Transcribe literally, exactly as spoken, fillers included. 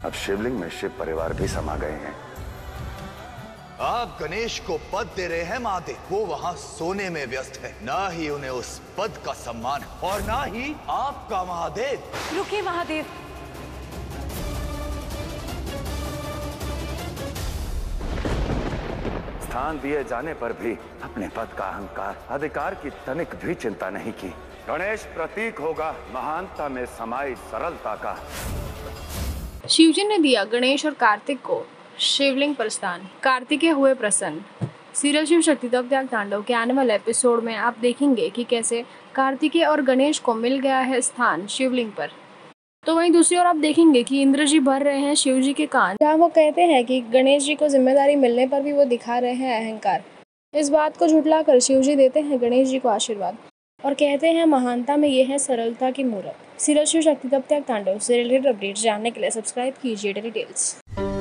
अब शिवलिंग में शिव परिवार भी समा गए हैं। आप गणेश को पद दे रहे हैं महादेव, वो वहां सोने में व्यस्त है, ना ही उन्हें उस पद का सम्मान और ना ही आपका महादेव। रुकिए महादेव, स्थान दिए जाने पर भी अपने पद का अहंकार, अधिकार की तनिक भी चिंता नहीं की। गणेश प्रतीक होगा महानता में समाई सरलता का। शिवजी ने दिया गणेश और कार्तिक को शिवलिंग पर स्थान। कार्तिकेय हुए प्रसन्न। सीरियल शिव शक्ति तप त्याग तांडव के आने वाले एपिसोड में आप देखेंगे कि कैसे कार्तिकेय और गणेश को मिल गया है स्थान शिवलिंग पर। तो वहीं दूसरी ओर आप देखेंगे कि इंद्र जी भर रहे हैं शिव जी के कान, जहाँ वो कहते हैं कि गणेश जी को जिम्मेदारी मिलने पर भी वो दिखा रहे हैं अहंकार। इस बात को झुठलाकर शिव जी देते हैं गणेश जी को आशीर्वाद और कहते हैं महानता में ये है सरलता की मूरत। सीरियल शिव शक्ति तप त्याग तांडव से रिलेटेड अपडेट्स जानने के लिए सब्सक्राइब कीजिए डेली टेल्स।